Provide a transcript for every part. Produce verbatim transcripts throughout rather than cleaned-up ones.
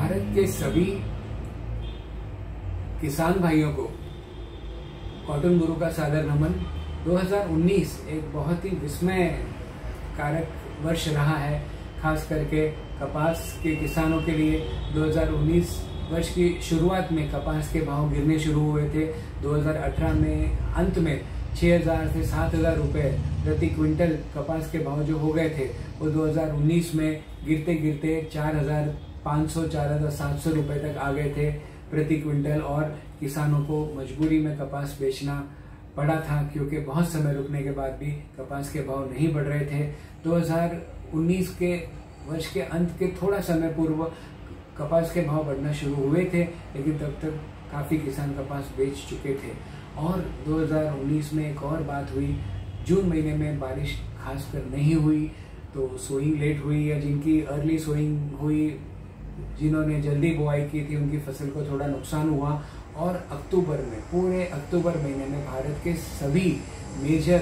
भारत के सभी किसान भाइयों को कॉटन गुरु का सादर नमन। दो हज़ार उन्नीस एक बहुत ही विस्मय कारक वर्ष रहा है, खास करके कपास के किसानों के लिए। दो हज़ार उन्नीस वर्ष की शुरुआत में कपास के भाव गिरने शुरू हुए थे। दो हज़ार अठारह में अंत में छह हज़ार से सात हज़ार रुपये प्रति क्विंटल कपास के भाव जो हो गए थे, वो दो हज़ार उन्नीस में गिरते गिरते चार हज़ार पाँच सौ चार हज़ार सात सौ रुपये तक आ गए थे प्रति क्विंटल। और किसानों को मजबूरी में कपास बेचना पड़ा था, क्योंकि बहुत समय रुकने के बाद भी कपास के भाव नहीं बढ़ रहे थे। दो हज़ार उन्नीस के वर्ष के अंत के थोड़ा समय पूर्व कपास के भाव बढ़ना शुरू हुए थे, लेकिन तब तक काफ़ी किसान कपास बेच चुके थे। और दो हज़ार उन्नीस में एक और बात हुई, जून महीने में बारिश खासकर नहीं हुई, तो सोइंग लेट हुई, या जिनकी अर्ली सोइंग हुई, जिन्होंने जल्दी बुआई की थी, उनकी फसल को थोड़ा नुकसान हुआ। और अक्टूबर में, पूरे अक्टूबर महीने में भारत के सभी मेजर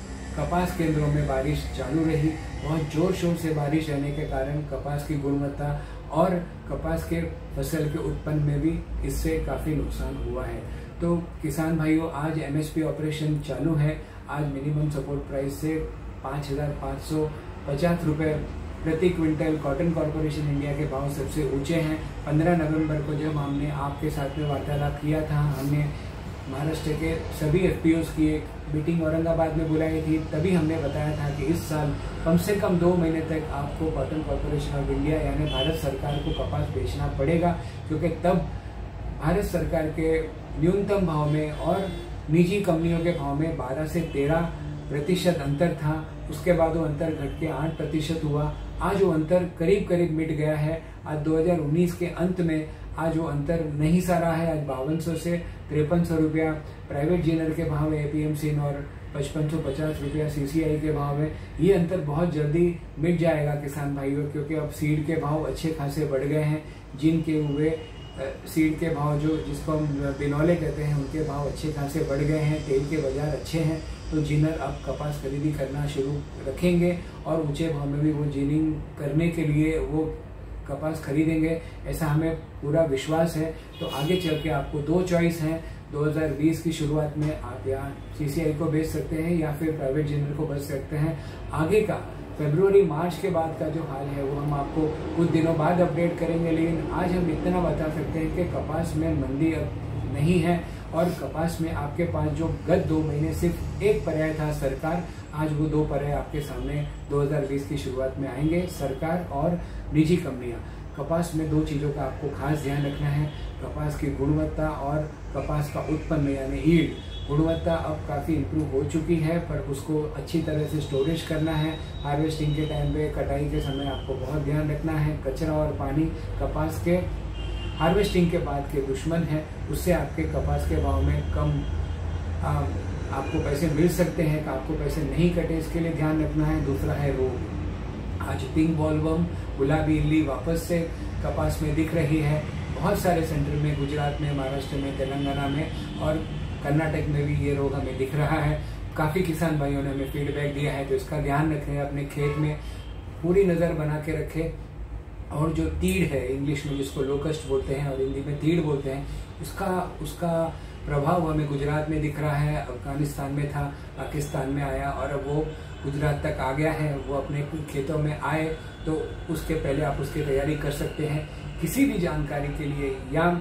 कपास केंद्रों में बारिश चालू रही। बहुत जोर शोर से बारिश रहने के कारण कपास की गुणवत्ता और कपास के फसल के उत्पन्न में भी इससे काफ़ी नुकसान हुआ है। तो किसान भाइयों, आज एमएसपी ऑपरेशन चालू है। आज मिनिमम सपोर्ट प्राइस से पाँच हज़ार पाँच सौ पचास रुपये प्रति क्विंटल कॉटन कॉरपोरेशन इंडिया के भाव सबसे ऊंचे हैं। पंद्रह नवंबर को जब हमने आपके साथ में वार्तालाप किया था, हमने महाराष्ट्र के सभी एफपीओस की एक मीटिंग औरंगाबाद में बुलाई थी, तभी हमने बताया था कि इस साल कम से कम दो महीने तक आपको कॉटन कॉरपोरेशन ऑफ इंडिया यानी भारत सरकार को कपास बेचना पड़ेगा, क्योंकि तब भारत सरकार के न्यूनतम भाव में और निजी कंपनियों के भाव में बारह से तेरह प्रतिशत अंतर था। उसके बाद वो अंतर घट के आठ प्रतिशत हुआ। आज वो अंतर करीब करीब मिट गया है। आज दो हज़ार उन्नीस के अंत में आज वो अंतर नहीं सा रहा है। आज बावन सौ से तिरपन सौ रुपया प्राइवेट जेनर के भाव है एपीएमसी और पचपन सौ पचास रुपया सीसीआई के भाव है। ये अंतर बहुत जल्दी मिट जाएगा किसान भाइयों, क्योंकि अब सीड के भाव अच्छे खासे बढ़ गए हैं। जिनके हुए सीड के भाव जो जिसको हम बिनौले कहते हैं, उनके भाव अच्छे खासे बढ़ गए हैं। तेल के बाजार अच्छे हैं, तो जिनर अब कपास खरीदी करना शुरू रखेंगे और ऊंचे भाव में भी वो जिनिंग करने के लिए वो कपास खरीदेंगे, ऐसा हमें पूरा विश्वास है। तो आगे चल के आपको दो चॉइस हैं। दो हज़ार बीस की शुरुआत में आप यहाँ सीसीआई को बेच सकते हैं या फिर प्राइवेट जेनर को बेच सकते हैं। आगे का फरवरी मार्च के बाद का जो हाल है वो हम आपको कुछ दिनों बाद अपडेट करेंगे, लेकिन आज हम इतना बता सकते हैं कि कपास में मंदी अब नहीं है। और कपास में आपके पास जो गत दो महीने सिर्फ एक पर्याय था सरकार, आज वो दो पर्याय आपके सामने दो हज़ार बीस की शुरुआत में आएंगे, सरकार और निजी कंपनियां। कपास में दो चीज़ों का आपको खास ध्यान रखना है, कपास की गुणवत्ता और कपास का उत्पन्न यानी यील्ड। गुणवत्ता अब काफ़ी इम्प्रूव हो चुकी है, पर उसको अच्छी तरह से स्टोरेज करना है। हार्वेस्टिंग के टाइम पे, कटाई के समय आपको बहुत ध्यान रखना है। कचरा और पानी कपास के हार्वेस्टिंग के बाद के दुश्मन है, उससे आपके कपास के भाव में कम आ, आपको पैसे मिल सकते हैं कि आपको पैसे नहीं कटे, इसके लिए ध्यान रखना है। दूसरा है रोग। आज पिंक बॉलवर्म, गुलाबी इल्ली वापस से कपास में दिख रही है। बहुत सारे सेंटर में, गुजरात में, महाराष्ट्र में, तेलंगाना में और कर्नाटक में भी ये रोग हमें दिख रहा है। काफ़ी किसान भाइयों ने हमें फीडबैक दिया है, तो इसका ध्यान रखें। अपने खेत में पूरी नज़र बना के रखें। और जो तीड़ है, इंग्लिश में जिसको लोकस्ट बोलते हैं और हिंदी में तीड़ बोलते हैं, उसका उसका प्रभाव हमें गुजरात में दिख रहा है। अफगानिस्तान में था, पाकिस्तान में आया और अब वो गुजरात तक आ गया है। वो अपने खेतों में आए तो उसके पहले आप उसकी तैयारी कर सकते हैं। किसी भी जानकारी के लिए या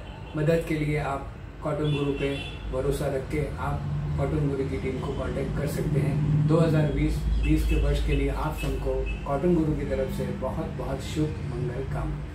मदद के लिए आप कॉटन गुरु पे भरोसा रख के आप कॉटन गुरु की टीम को कांटेक्ट कर सकते हैं। दो हज़ार बीस के वर्ष के लिए आप सबको कॉटन गुरु की तरफ से बहुत बहुत शुभ मंगल कामना।